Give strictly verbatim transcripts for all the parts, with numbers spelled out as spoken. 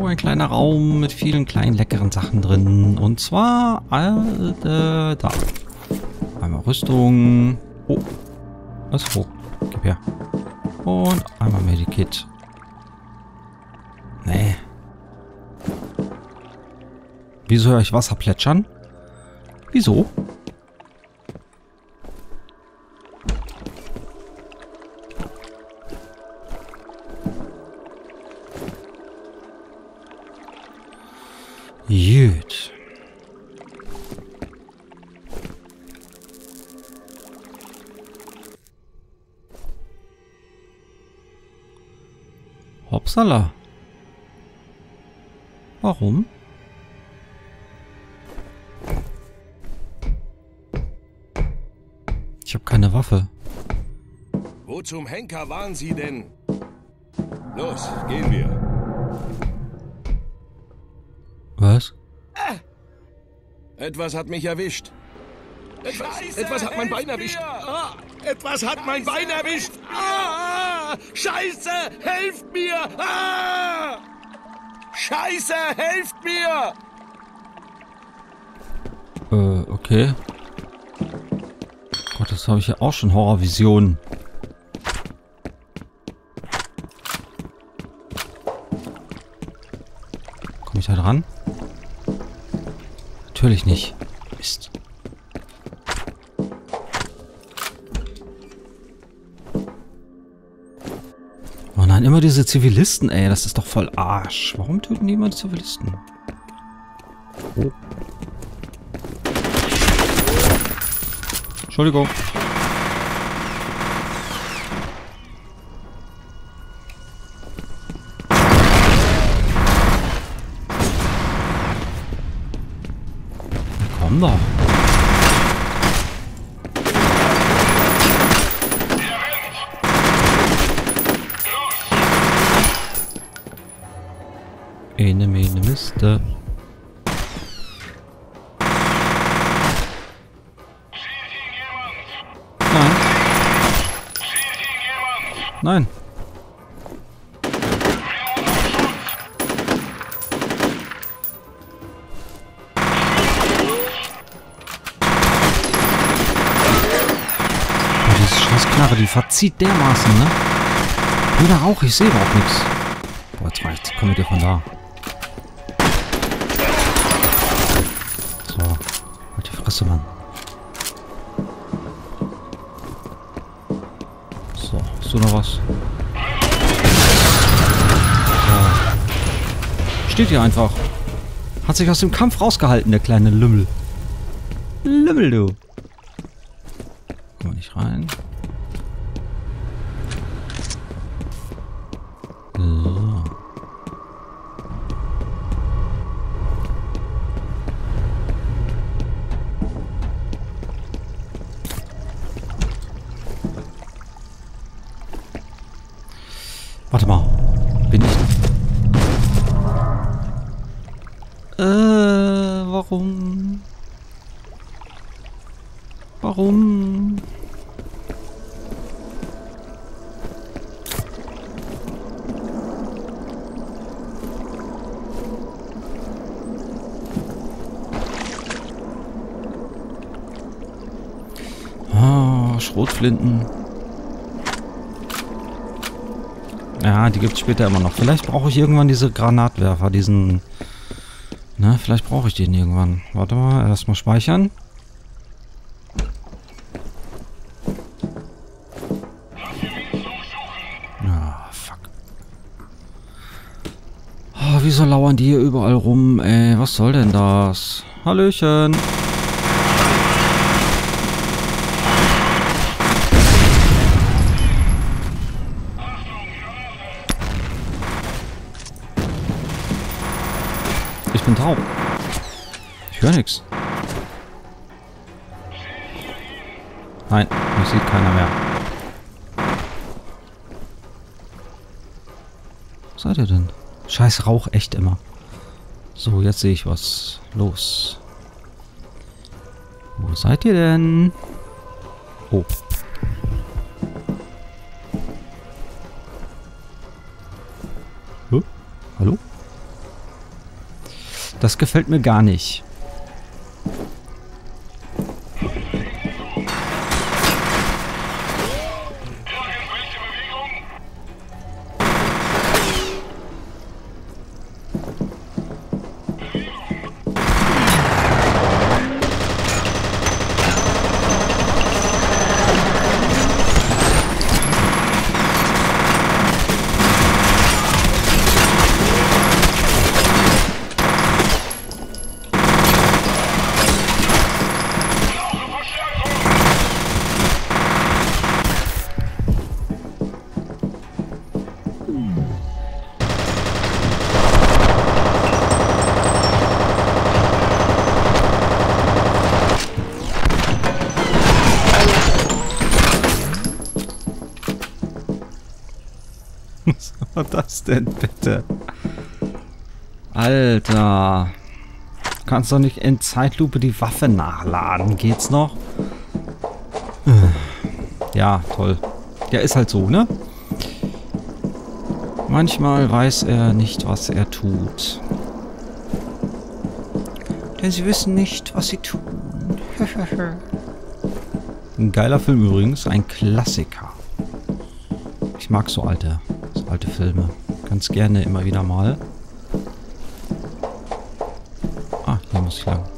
So, ein kleiner Raum mit vielen kleinen leckeren Sachen drin. Und zwar, äh, da. Einmal Rüstung. Oh. Was hoch? Gib her. Und einmal Medikit. Nee. Wieso höre ich Wasser plätschern? Wieso? Gut. Hopsala. Warum? Ich habe keine Waffe. Wo zum Henker waren Sie denn? Los, gehen wir. Was? Etwas hat mich erwischt. Etwas, Scheiße, etwas hat mein Bein helft erwischt. mir! Ah, etwas hat mein Scheiße, Bein erwischt. helft mir! Ah, Scheiße, helft mir! Ah, Scheiße, helft mir! Äh, okay. Gott, das habe ich ja auch schon Horrorvisionen. Komme ich da dran? Natürlich nicht. Mist. Oh nein, immer diese Zivilisten, ey. Das ist doch voll Arsch. Warum töten die immer die Zivilisten? Oh. Entschuldigung. Komm doch. Ene, mene, Miste. Nein. Nein. Oh, diese Scheißknarre, die verzieht dermaßen, ne? Blöder Rauch, ich sehe überhaupt nichts. Boah, jetzt reicht's. Komm mit dir von da. So. Halt die Fresse, Mann. So, hast du noch was? So. Steht hier einfach. Hat sich aus dem Kampf rausgehalten, der kleine Lümmel. Lümmel, du. Komm mal nicht rein. So. Warte mal. Bin ich... Äh, warum? Warum? Ah, Schrotflinten. Ja, die gibt es später immer noch. Vielleicht brauche ich irgendwann diese Granatwerfer, diesen... Ne, vielleicht brauche ich den irgendwann. Warte mal, erstmal speichern. Ah, fuck. Oh, wieso lauern die hier überall rum, ey? Was soll denn das? Hallöchen. Ich bin taub. Ich höre nichts. Nein, mich sieht keiner mehr. Was seid ihr denn? Scheiß Rauch, echt immer. So, jetzt sehe ich was. Los. Wo seid ihr denn? Oh. Huh? Hallo? Das gefällt mir gar nicht. Was war das denn bitte? Alter. Du kannst doch nicht in Zeitlupe die Waffe nachladen. Geht's noch? Ja, toll. Der ist halt so, ne? Manchmal weiß er nicht, was er tut. Denn sie wissen nicht, was sie tun. Ein geiler Film übrigens. Ein Klassiker. Ich mag so alte, so alte Filme. Ganz gerne immer wieder mal. Ah, hier muss ich lang.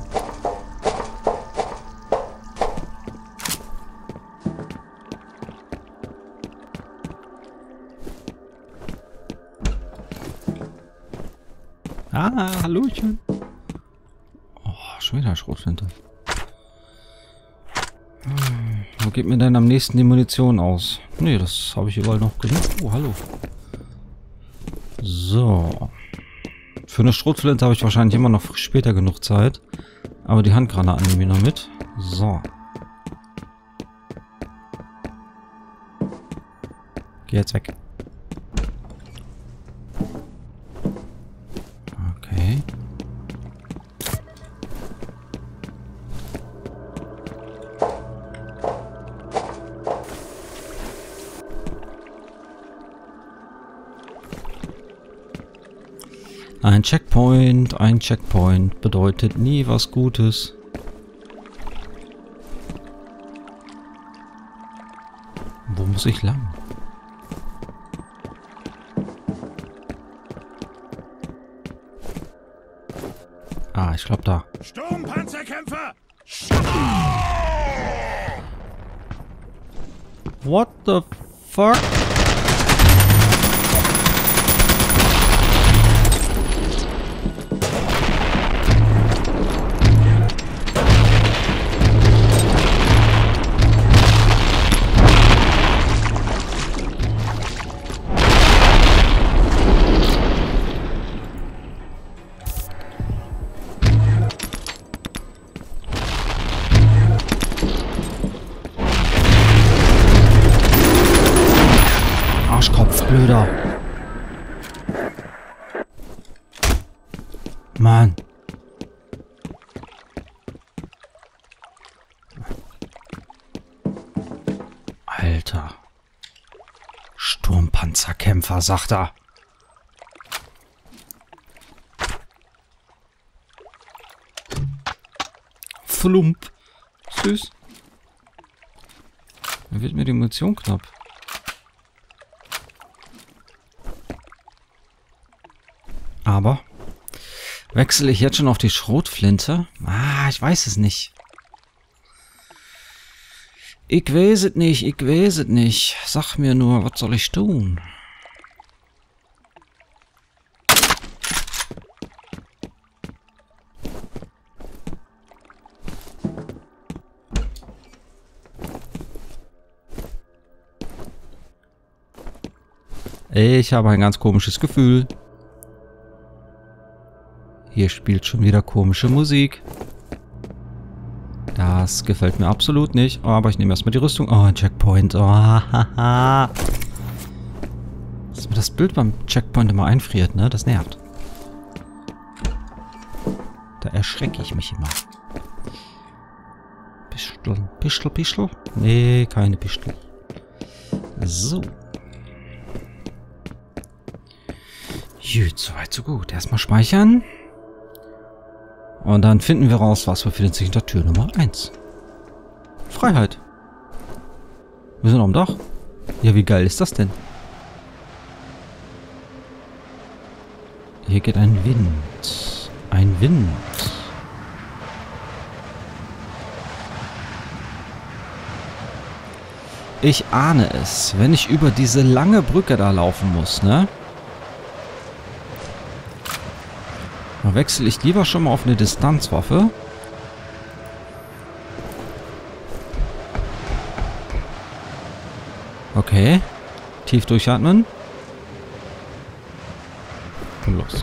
Ah, Hallöchen. Oh, schon wieder Schrotflinte. Hm, wo geht mir denn am nächsten die Munition aus? Nee, das habe ich überall noch genug. Oh, hallo. So. Für eine Schrotflinte habe ich wahrscheinlich immer noch später genug Zeit. Aber die Handgranaten nehme ich noch mit. So. Geh jetzt weg. Okay. Ein Checkpoint, ein Checkpoint bedeutet nie was Gutes. Wo muss ich lang? Ah, ich glaube da. Sturmpanzerkämpfer! What the fuck? Blöder. Mann. Alter. Sturmpanzerkämpfer, sagt er. Flump. Süß. Dann wird mir die Munition knapp. Aber wechsle ich jetzt schon auf die Schrotflinte? Ah, ich weiß es nicht. Ich weiß es nicht, ich weiß es nicht. Sag mir nur, was soll ich tun? Ich habe ein ganz komisches Gefühl. Hier spielt schon wieder komische Musik. Das gefällt mir absolut nicht. Oh, aber ich nehme erstmal die Rüstung. Oh, ein Checkpoint. Oh, haha. Dass mir das Bild beim Checkpoint immer einfriert, ne? Das nervt. Da erschrecke ich mich immer. Pistel, Pistel, Pistel? Nee, keine Pistel. So. Gut, soweit so gut. Erstmal speichern. Und dann finden wir raus, was befindet sich hinter Tür Nummer eins. Freiheit. Wir sind am Dach. Ja, wie geil ist das denn? Hier geht ein Wind. Ein Wind. Ich ahne es, wenn ich über diese lange Brücke da laufen muss, ne? Dann wechsle ich lieber schon mal auf eine Distanzwaffe. Okay. Tief durchatmen. Und los.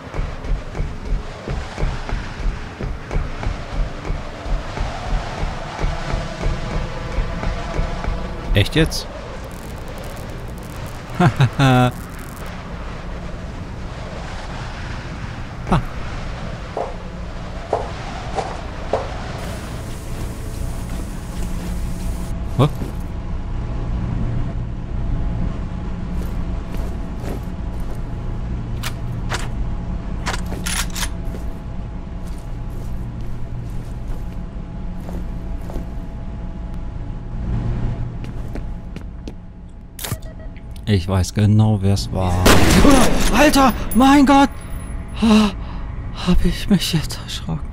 Echt jetzt? Hahaha. ah. Huh? Ich weiß genau, wer es war. Oh, Alter, mein Gott! Oh, hab ich mich jetzt erschrocken.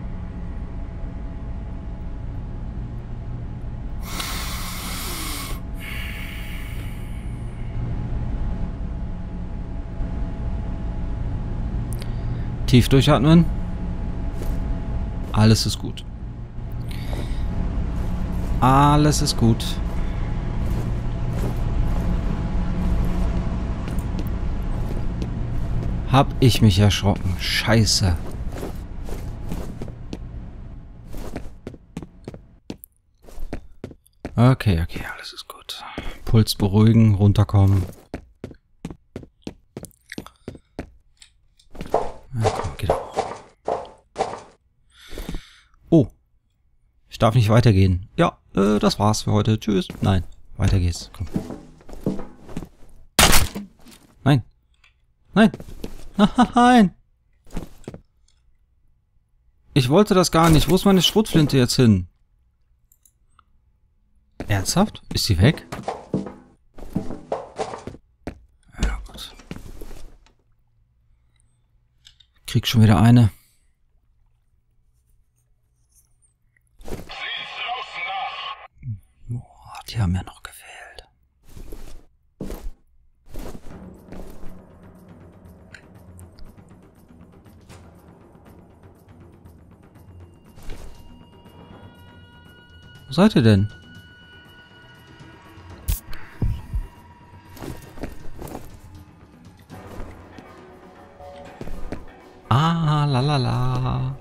Tief durchatmen. Alles ist gut. Alles ist gut. Hab ich mich erschrocken. Scheiße. Okay, okay, alles ist gut. Puls beruhigen, runterkommen. Ja, komm, geht auch. Oh. Ich darf nicht weitergehen. Ja, äh, das war's für heute. Tschüss. Nein, weiter geht's. Komm. Nein. Nein. Nein! Ich wollte das gar nicht. Wo ist meine Schrotflinte jetzt hin? Ernsthaft? Ist sie weg? Ja, gut. Krieg schon wieder eine. Boah, die haben ja noch gefehlt. Wo seid ihr denn? Ah, la la la.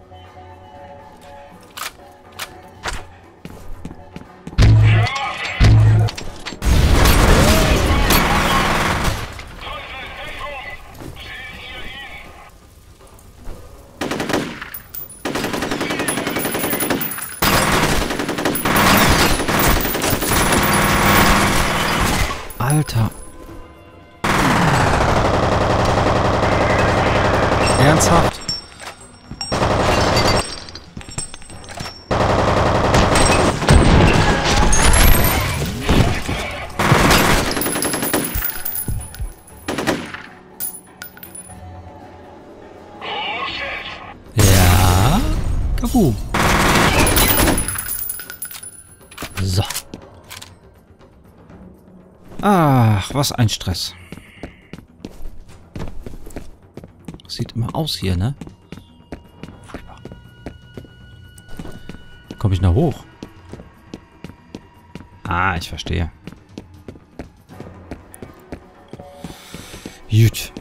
Alter. Ernsthaft? Ja. Kaboom. So. Ach, was ein Stress. Sieht immer aus hier, ne? Furchtbar. Komme ich da hoch? Ah, ich verstehe. Gut.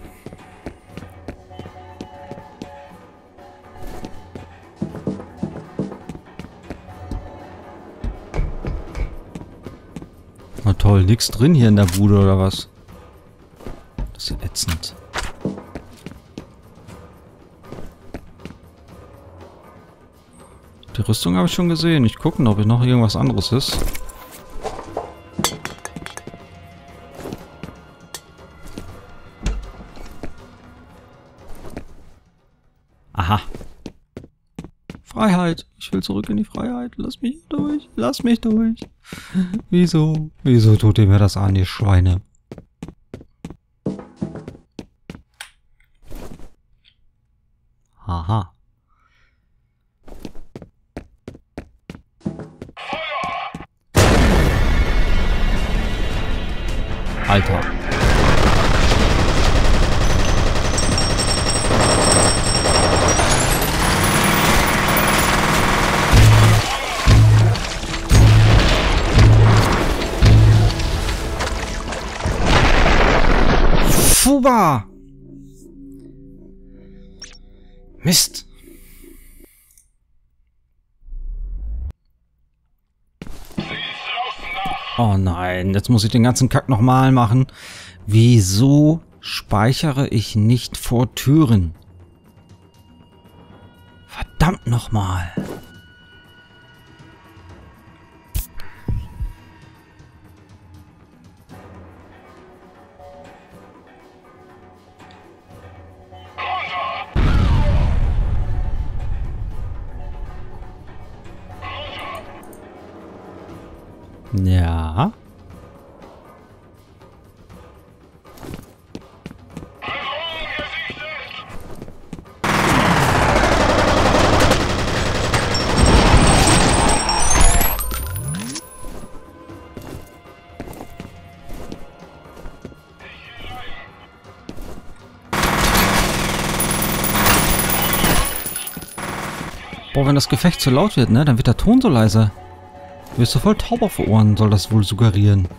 Na toll, nix drin hier in der Bude oder was? Das ist ja ätzend. Die Rüstung habe ich schon gesehen. Ich gucke noch, ob noch irgendwas anderes ist. Aha. Freiheit. Ich will zurück in die Freiheit. Lass mich durch. Lass mich durch. Wieso? Wieso tut ihr mir das an, ihr Schweine? Aha. Alter. Fuba! Mist! Oh nein, jetzt muss ich den ganzen Kack nochmal machen. Wieso speichere ich nicht vor Türen? Verdammt nochmal. Ja. Boah, wenn das Gefecht zu laut wird, ne, dann wird der Ton so leise. Du wirst so voll taub auf die Ohren, soll das wohl suggerieren.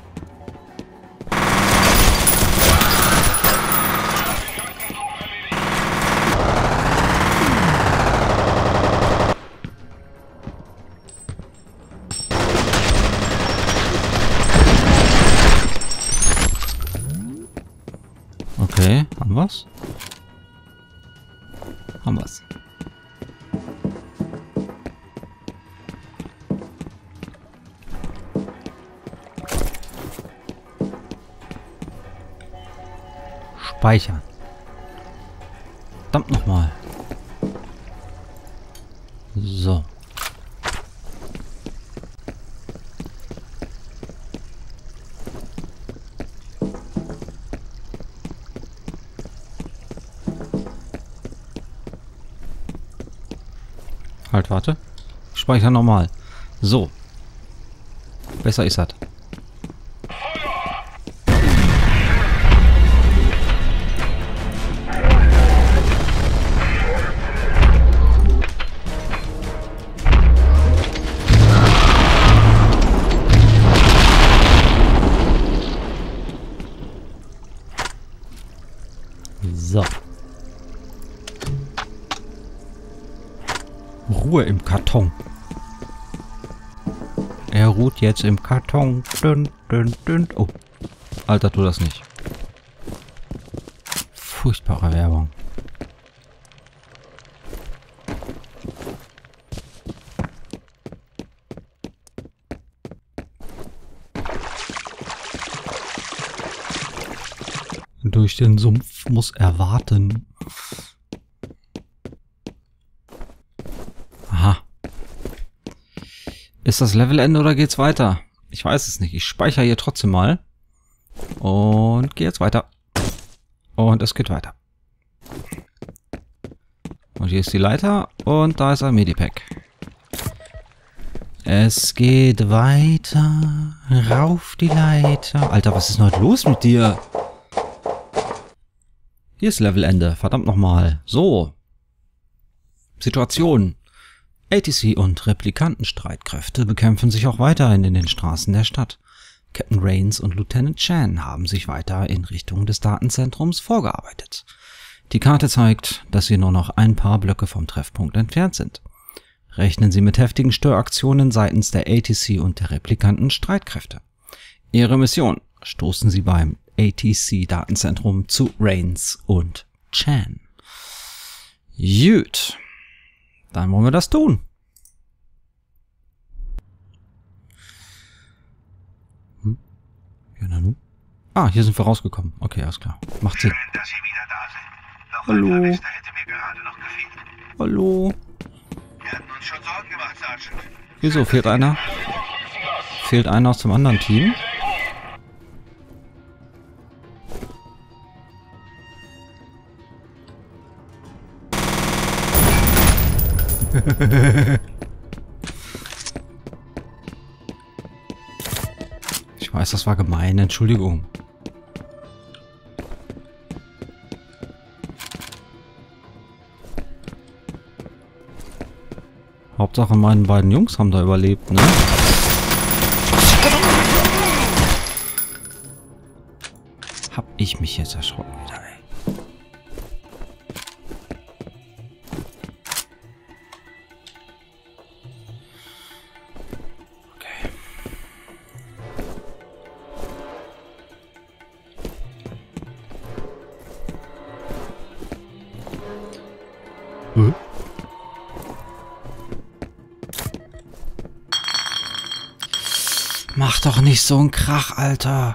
Okay, haben wir's? Haben wir's. Speichern. Verdammt nochmal. So. Halt, warte. Speichern nochmal. So. Besser ist das. So. Ruhe im Karton. Er ruht jetzt im Karton. Dün, dün, dün. Oh. Alter, tu das nicht. Furchtbare Werbung. Durch den Sumpf muss er warten. Aha. Ist das Levelende oder geht's weiter? Ich weiß es nicht. Ich speichere hier trotzdem mal. Und gehe jetzt weiter. Und es geht weiter. Und hier ist die Leiter. Und da ist ein Medipack. Es geht weiter. Rauf die Leiter. Alter, was ist denn heute los mit dir? Hier ist Levelende. Verdammt nochmal. So. Situation. A T C und Replikantenstreitkräfte bekämpfen sich auch weiterhin in den Straßen der Stadt. Captain Rains und Lieutenant Chan haben sich weiter in Richtung des Datenzentrums vorgearbeitet. Die Karte zeigt, dass sie nur noch ein paar Blöcke vom Treffpunkt entfernt sind. Rechnen Sie mit heftigen Störaktionen seitens der A T C und der Replikantenstreitkräfte. Ihre Mission: Stoßen Sie beim A T C-Datenzentrum zu Rains und Chan. Gut. Dann wollen wir das tun. Hm? Ja, na nun. Ah, hier sind wir rausgekommen. Okay, alles klar. Macht Sinn. Schön, dass Sie wieder da sind. Noch Hallo. ein Vermisster hätte mir gerade noch gefehlt. Hallo. Wir hatten uns schon Sorgen gemacht, Sergeant. Wieso fehlt einer? Fehlt einer aus dem anderen Team? Ich weiß, das war gemein, Entschuldigung. Hauptsache meine beiden Jungs haben da überlebt, ne? Hab ich mich jetzt erschrocken wieder, ey. Okay. Hm? Mach doch nicht so einen Krach, Alter.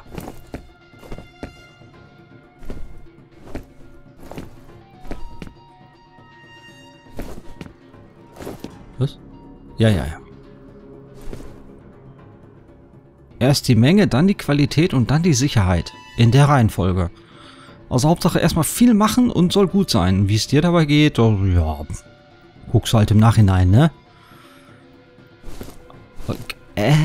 Was? Ja, ja, ja. Erst die Menge, dann die Qualität und dann die Sicherheit. In der Reihenfolge. Also Hauptsache erstmal viel machen und soll gut sein. Wie es dir dabei geht, oh, ja. Guckst halt im Nachhinein, ne? Okay. Äh.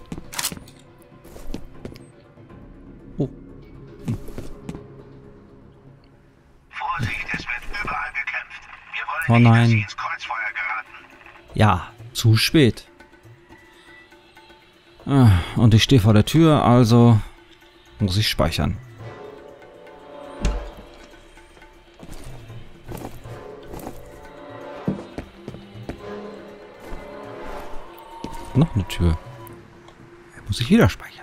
Oh nein. Ja, zu spät. Und ich stehe vor der Tür, also muss ich speichern. Noch eine Tür. Muss ich wieder speichern.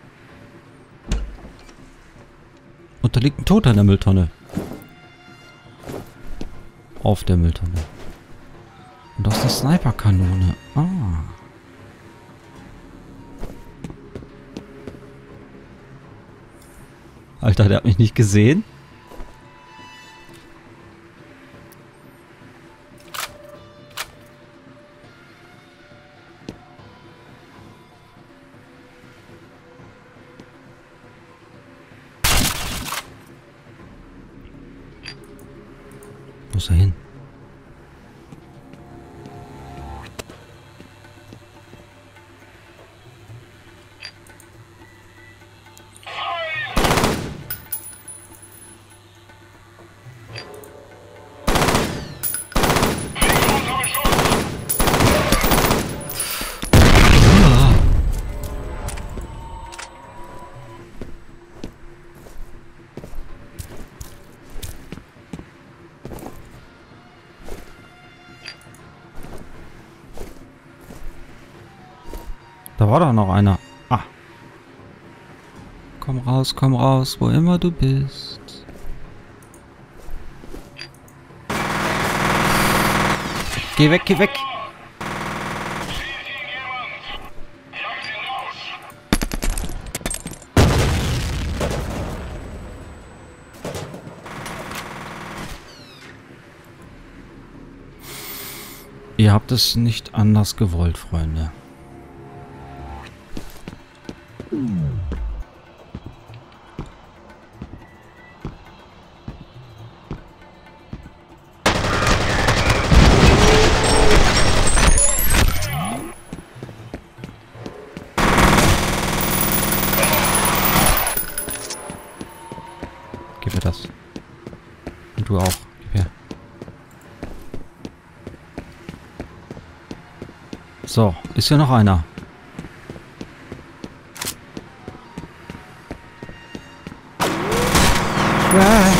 Und da liegt ein Toter in der Mülltonne. Auf der Mülltonne. Und das ist eine Sniperkanone. Ah. Alter, der hat mich nicht gesehen. Wo ist er hin? Da war doch noch einer. Ah. Komm raus, komm raus, wo immer du bist. Geh weg, geh weg. Ihr habt es nicht anders gewollt, Freunde. Gib mir das. Und du auch. Gib her. So, ist hier noch einer. Ah.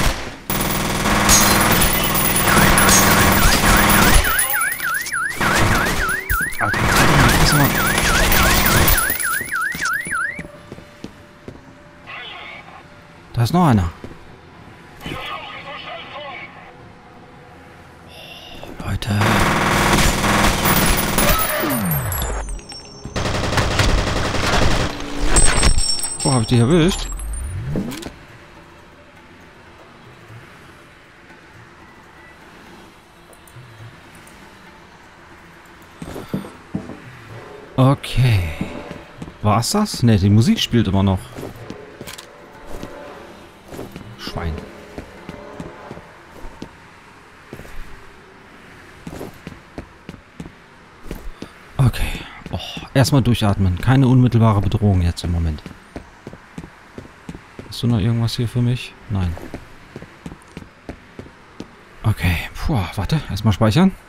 Da ist noch einer. Leute. Oh, hab ich dich erwischt? Okay. War's das? Ne, die Musik spielt immer noch. Schwein. Okay. Oh, erstmal durchatmen. Keine unmittelbare Bedrohung jetzt im Moment. Hast du noch irgendwas hier für mich? Nein. Okay. Puh, warte. Erstmal speichern.